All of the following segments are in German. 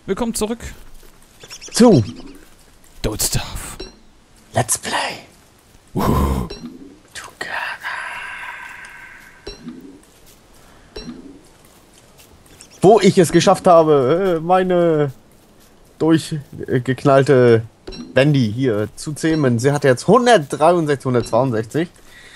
Willkommen zurück zu Don't Starve. Let's Play Together. Wo ich es geschafft habe, meine durchgeknallte Bandy hier zu zähmen. Sie hat jetzt 163, 162.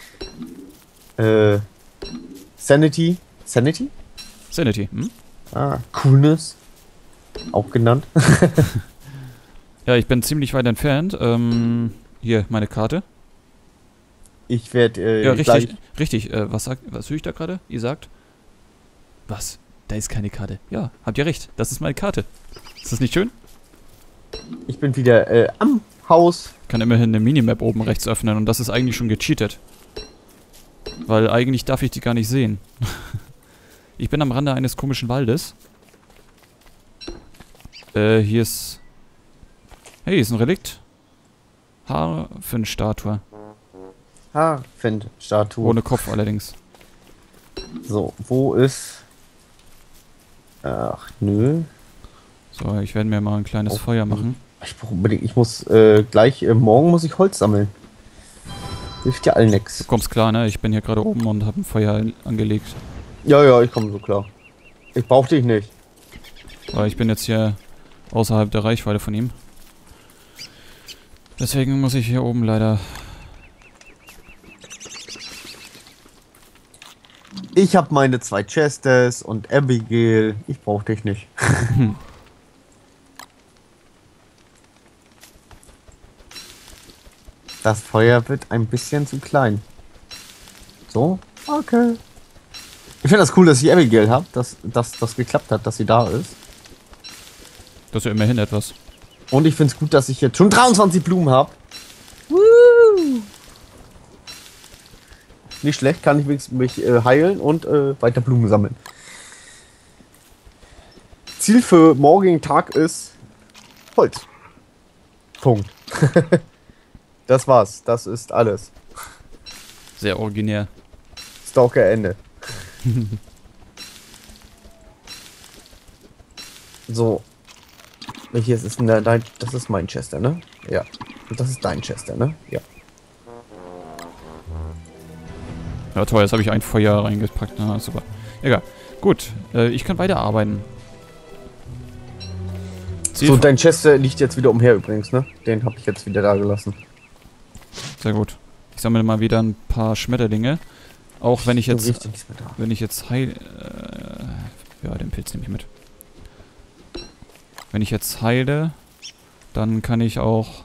Sanity. Sanity? Sanity, hm? Coolness. Auch genannt. Ja, ich bin ziemlich weit entfernt. Hier, meine Karte. Ich werde Ja, gleich... richtig. Was höre ich da gerade? Ihr sagt? Was? Da ist keine Karte. Ja, habt ihr recht. Das ist meine Karte. Ist das nicht schön? Ich bin wieder am Haus. Ich kann immerhin eine Minimap oben rechts öffnen und das ist eigentlich schon gecheatet. Weil eigentlich darf ich die gar nicht sehen. Ich bin am Rande eines komischen Waldes. Hier ist... Hey, hier ist ein Relikt. Harfenstatue. Harfenstatue. Ohne Kopf allerdings. So, wo ist... Ach, nö. So, ich werde mir mal ein kleines Feuer machen. Ich brauche unbedingt... Ich muss gleich... morgen muss ich Holz sammeln. Hilft ja allen nix. Du kommst klar, ne? Ich bin hier gerade oben und habe ein Feuer angelegt. Ja, ich komme so klar. Ich brauche dich nicht. Weil ich bin jetzt hier außerhalb der Reichweite von ihm. Deswegen muss ich hier oben leider... Ich habe meine 2 Chestes und Abigail. Ich brauche dich nicht. Das Feuer wird ein bisschen zu klein. So? Okay. Ich finde das cool, dass ich Abigail habe, dass das geklappt hat, dass sie da ist. Das ist ja immerhin etwas. Und ich finde es gut, dass ich jetzt schon 23 Blumen habe. Nicht schlecht, kann ich wenigstens mich heilen und weiter Blumen sammeln. Ziel für morgigen Tag ist Holz. Punkt. Das war's. Das ist alles. Sehr originär. Stalker Ende. So. Welches ist denn dein? Das ist mein Chester, ne? Ja. Und das ist dein Chester, ne? Ja. Ja toll, jetzt habe ich ein Feuer reingepackt. Na, super. Egal. Gut, ich kann weiterarbeiten. So, dein Chester liegt jetzt wieder umher übrigens, ne? Den habe ich jetzt wieder da gelassen. Sehr gut. Ich sammle mal wieder ein paar Schmetterlinge. Auch wenn ich jetzt... Wenn ich jetzt heil... ja, den Pilz nehme ich mit. Wenn ich jetzt heile, dann kann ich auch...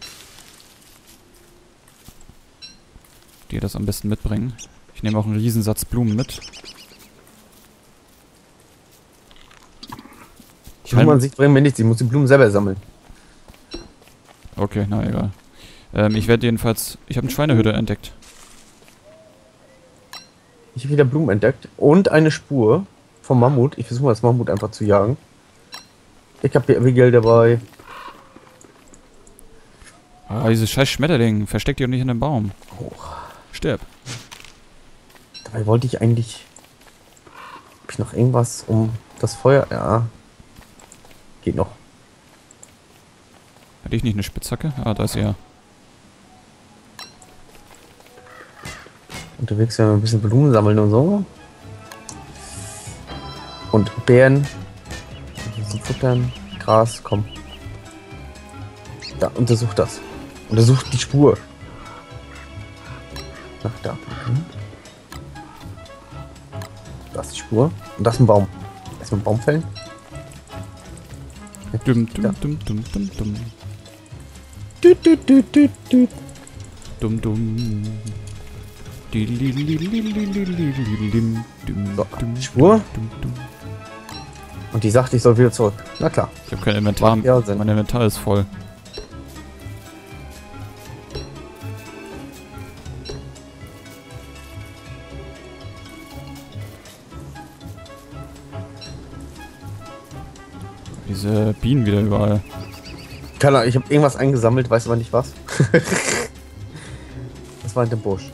dir das am besten mitbringen. Ich nehme auch einen Riesensatz Blumen mit. Blumen an sich bringen mir nichts, ich muss die Blumen selber sammeln. Okay, na egal. Ich werde jedenfalls... Ich habe eine Schweinehütte entdeckt. Ich habe wieder Blumen entdeckt und eine Spur vom Mammut. Ich versuche mal das Mammut einfach zu jagen. Ich habe hier Abigail dabei. Ah, dieses scheiß Schmetterling. Versteck dich doch nicht in den Baum. Hoch. Stirb. Dabei wollte ich eigentlich... Hab ich noch irgendwas um das Feuer... Ja. Geht noch. Hatte ich nicht eine Spitzhacke? Ah, da ist er. Unterwegs ja ein bisschen Blumen sammeln und so. Und Beeren. Zum Futtern. Gras, komm. Da, untersuch das. Untersuch die Spur. Ach, da. Da ist die Spur. Und das ist ein Baum. Erstmal einen Baum fällen. Dum, dum, dum, dum, dum, dum. Dum, dum. So, Spur. Und die sagt, ich soll wieder zurück. Na klar. Ich habe kein Inventar. Ja, mein Inventar ist voll. Diese Bienen wieder überall. Keine Ahnung, ich habe irgendwas eingesammelt, weiß aber nicht was. Das war in dem Busch.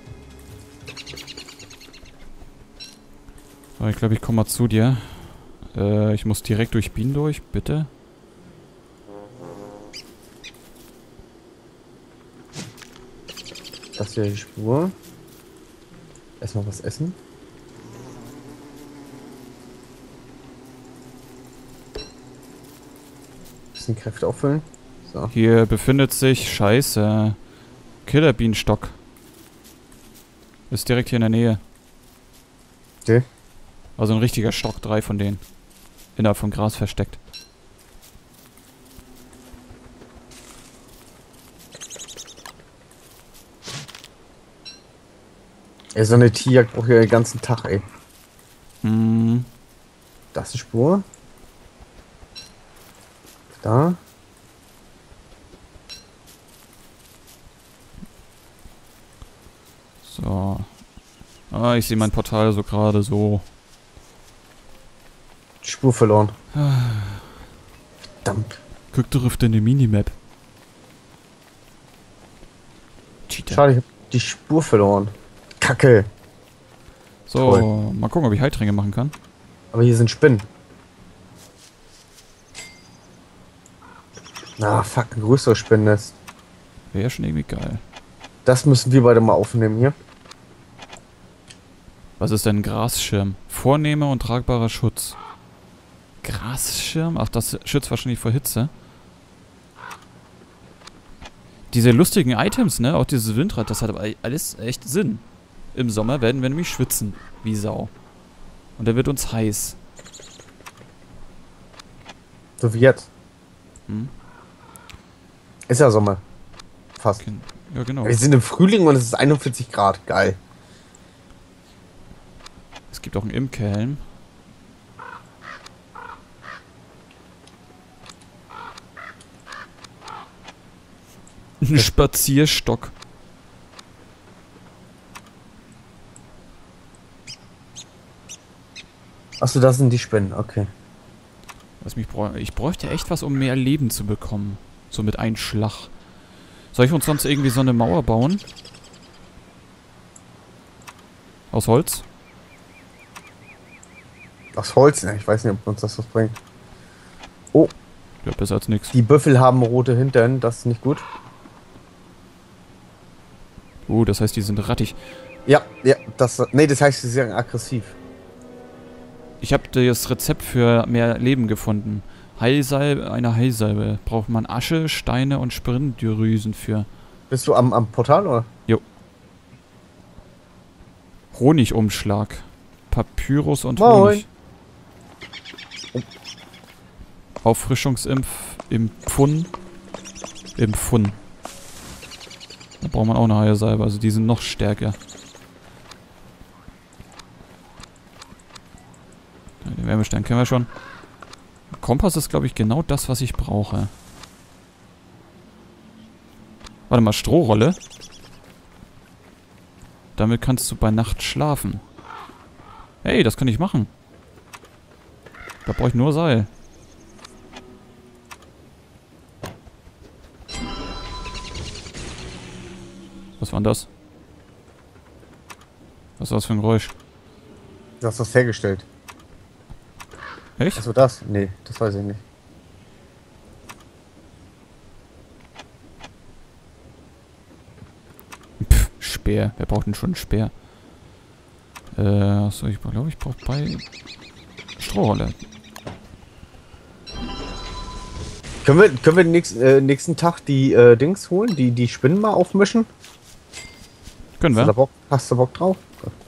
Aber ich glaube, ich komme mal zu dir. Ich muss direkt durch Bienen durch, bitte. Das hier die Spur. Erstmal was essen. Bisschen Kräfte auffüllen. So. Hier befindet sich, scheiße, Killerbienenstock. Ist direkt hier in der Nähe. Okay. Also ein richtiger Stock, 3 von denen. Innerhalb vom Gras versteckt. Ey, so eine Tierjagd braucht ja den ganzen Tag, ey. Hm. Das ist die Spur. Da. So. Ah, ich sehe mein Portal so gerade so. Die Spur verloren. Verdammt. Guck doch auf deine Minimap. Cheater. Schade, ich hab die Spur verloren. Kacke. So, Toll. mal gucken, ob ich Heiltränke machen kann. Aber hier sind Spinnen. Na, fuck, ein größeres Spinnennest. Wäre schon irgendwie geil. Das müssen wir beide mal aufnehmen hier. Was ist denn ein Grasschirm? Vornehmer und tragbarer Schutz. Grasschirm? Ach, das schützt wahrscheinlich vor Hitze. Diese lustigen Items, ne? Auch dieses Windrad, das hat aber alles echt Sinn. Im Sommer werden wir nämlich schwitzen. Wie Sau. Und dann wird uns heiß. So wie jetzt. Hm? Ist ja Sommer. Fast. Ja, genau. Wir sind im Frühling und es ist 41 Grad. Geil. Es gibt auch einen Imkerhelm. Ein Spazierstock. Achso, das sind die Spinnen. Okay. Ich bräuchte echt was, um mehr Leben zu bekommen. So mit einem Schlag. Soll ich uns sonst irgendwie so eine Mauer bauen? Aus Holz? Aus Holz? Ne, ich weiß nicht, ob uns das was bringt. Oh, Ja, besser als nichts. die Büffel haben rote Hintern. Das ist nicht gut. Das heißt, die sind rattig. Ja, das heißt, sie sind aggressiv. Ich habe das Rezept für mehr Leben gefunden. Eine Heilsalbe. Braucht man Asche, Steine und Sprinndrüsen für. Bist du am Portal, oder? Jo. Honigumschlag. Papyrus und Honig. Auffrischungsimpf im Pfund. Im Pfund. Da braucht man auch eine Heilsalbe, also die sind noch stärker. Den Wärmestein kennen wir schon. Kompass ist, glaube ich, genau das, was ich brauche. Warte mal, Strohrolle. Damit kannst du bei Nacht schlafen. Hey, das kann ich machen. Da brauche ich nur Seil. Was war denn das? Was war das für ein Geräusch? Du hast das hergestellt. Echt? Achso, das? Nee, das weiß ich nicht. Pff, Speer. Wer braucht denn schon einen Speer? Achso, ich glaube, ich brauche bei Strohrolle. Können wir den nächsten Tag die Dings holen? Die Spinnen mal aufmischen? Können wir. Hast du Bock drauf?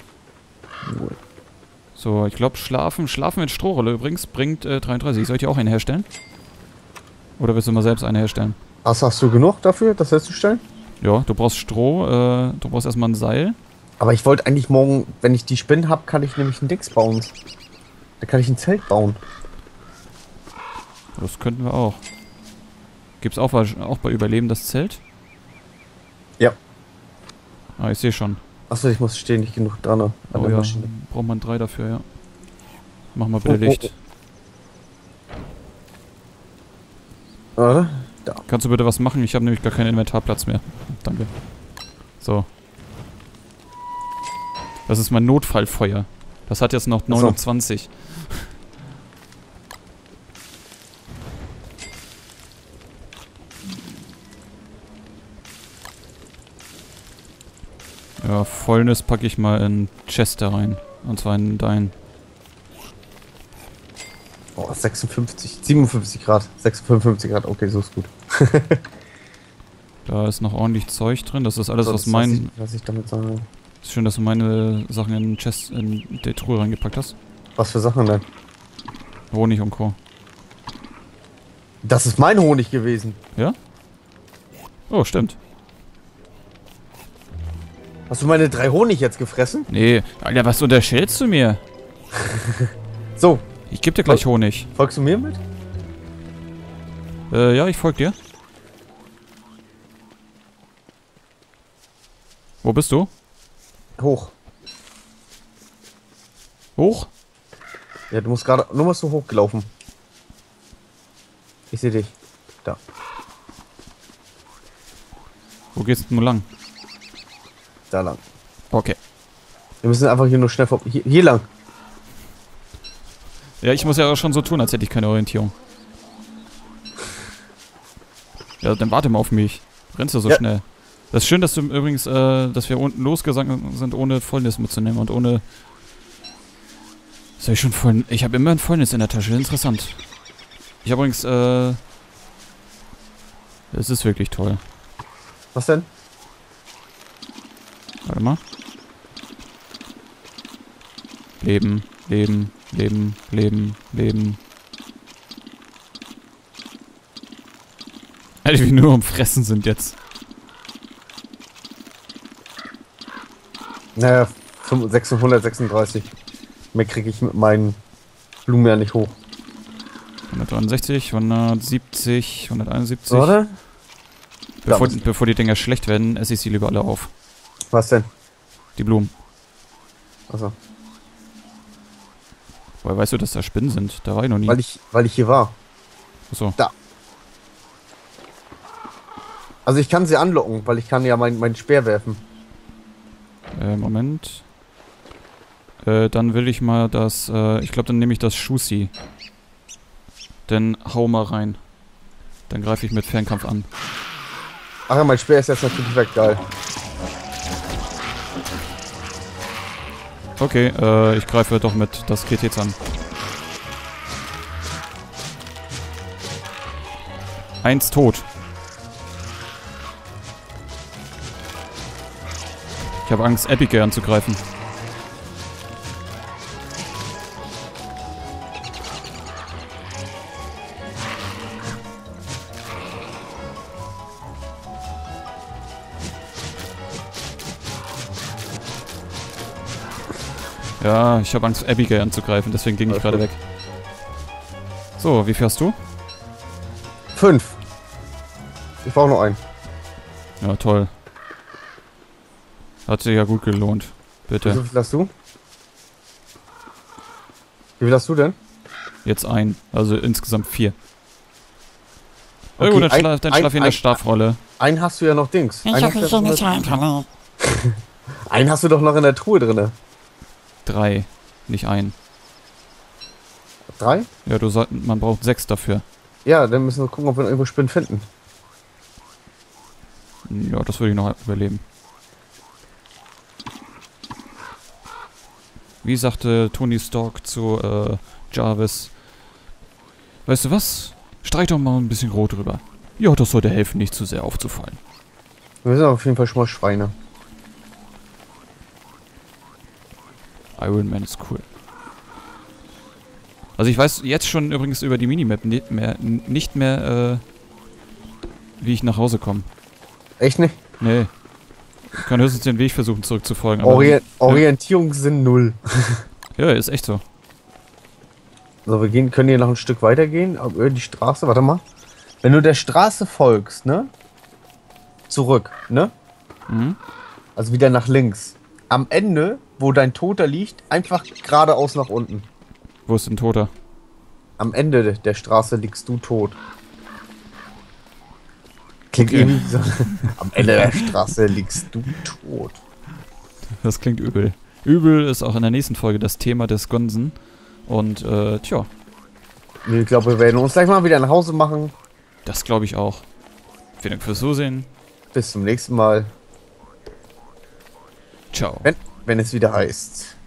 So, ich glaube, Schlafen mit Strohrolle übrigens bringt 33. Soll ich dir auch eine herstellen? Oder willst du mal selbst eine herstellen? Hast du genug dafür, das herzustellen? Ja, du brauchst Stroh, du brauchst erstmal ein Seil. Aber ich wollte eigentlich morgen, wenn ich die Spinnen habe, kann ich nämlich ein Dings bauen. Da kann ich ein Zelt bauen. Das könnten wir auch. Gibt's auch bei Überleben das Zelt? Ja. Ah, ich sehe schon. Achso, ich muss stehen, nicht genug dran. An Oh der ja, Maschine. braucht man 3 dafür, ja. Mach mal bitte Licht. Oder? Da. Kannst du bitte was machen? Ich habe nämlich gar keinen Inventarplatz mehr. Danke. So. Das ist mein Notfallfeuer. Das hat jetzt noch 29. Ja, Fäulnis packe ich mal in Chest da rein. Und zwar in dein. Oh, 56, 57 Grad. 56 Grad, okay, so ist gut. Da ist noch ordentlich Zeug drin. Das ist alles, So, was das, mein... was ich damit sage. Ist schön, dass du meine Sachen in den Chest, in die Truhe reingepackt hast. Was für Sachen denn? Honig und Co. Das ist mein Honig gewesen. Ja? Oh, stimmt. Hast du meine 3 Honig jetzt gefressen? Nee, Alter, was unterstellst du mir? So. Ich geb dir gleich Honig. Folgst du mir mit? Ja, ich folg dir. Wo bist du? Hoch. Hoch? Ja, du musst gerade... Nur musst du hochgelaufen. Ich sehe dich. Da. Wo geht's denn lang? Da lang. Okay. Wir müssen einfach hier nur schnell vor... Hier lang. Ja, ich muss ja auch schon so tun, als hätte ich keine Orientierung. Ja, dann warte mal auf mich. Rennst du so schnell. Das ist schön, dass du übrigens, dass wir unten losgegangen sind, ohne Fäulnis mitzunehmen und ohne... Das hab ich schon voll... Ich habe immer ein Fäulnis in der Tasche, interessant. Ich habe übrigens, es ist wirklich toll. Was denn? Warte mal. Leben, Leben, Leben, Leben, Leben. Alter, wie nur am Fressen sind jetzt. Naja, 636. Mehr kriege ich mit meinen Blumen ja nicht hoch. 163, 170, 171. Warte. Bevor die Dinger schlecht werden, esse ich sie lieber alle auf. Was denn? Die Blumen. Achso. Woher weißt du, dass da Spinnen sind? Da war ich noch nie. Weil ich hier war. Achso. Da. Also ich kann sie anlocken, weil ich kann ja meinen Speer werfen. Moment. Dann will ich mal das, ich glaube, dann nehme ich das Schusi. Dann hau mal rein. Dann greife ich mit Fernkampf an. Ach ja, mein Speer ist jetzt natürlich weg, geil. Okay, ich greife doch mit das GTs an. 1 tot. Ich habe Angst, Abigail anzugreifen. Ja, ich habe Angst, Abigail anzugreifen, deswegen ging ich gerade weg. So, wie viel hast du? 5. Ich brauche noch einen. Ja, toll. Hat sich ja gut gelohnt. Bitte. Wie viel hast du? Wie viel hast du denn? Jetzt ein. Also insgesamt 4. Okay, gut, dann schlaf ich in der Schlafrolle. Einen hast du ja noch Dings. Ich hab mich nicht einkallen. Einen hast du doch noch in der Truhe drinne. 3, nicht ein. 3? Ja, man braucht 6 dafür. Ja, dann müssen wir gucken, ob wir irgendwo Spinnen finden. Ja, das würde ich noch überleben. Wie sagte Tony Stark zu Jarvis: Weißt du was? Streich doch mal ein bisschen Rot drüber. Ja, das sollte helfen, nicht zu sehr aufzufallen. Wir sind auf jeden Fall schon mal Schweine. Iron Man ist cool. Also ich weiß jetzt schon übrigens über die Minimap nicht mehr, wie ich nach Hause komme. Echt nicht? Nee. Ich kann höchstens den Weg versuchen zurückzufolgen. Aber Orientierungssinn 0. ja, ist echt so. So, wir können hier noch ein Stück weitergehen, über die Straße. Warte mal. Wenn du der Straße folgst, ne? Zurück, ne? Mhm. Also wieder nach links. Am Ende, wo dein Toter liegt, einfach geradeaus nach unten. Wo ist denn Toter? Am Ende der Straße liegst du tot. Klingt Okay. irgendwie so. Am Ende der Straße liegst du tot. Das klingt übel. Übel ist auch in der nächsten Folge das Thema des Gonsen. Und, tja. Ich glaube, wir werden uns gleich mal wieder nach Hause machen. Das glaube ich auch. Vielen Dank fürs Zusehen. Bis zum nächsten Mal. Ciao. Wenn es wieder heißt.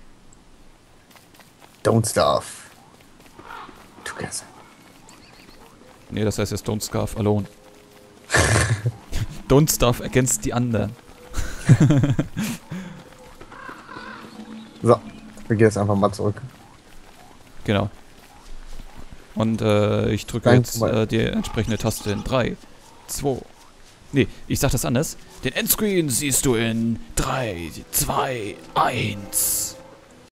Don't starve. Together. Nee, das heißt jetzt Don't Starve Alone. Don't Starve against die anderen. So, wir gehen jetzt einfach mal zurück. Genau. Und ich drücke jetzt die entsprechende Taste in 3, 2... Nee, ich sag das anders. Den Endscreen siehst du in 3, 2, 1.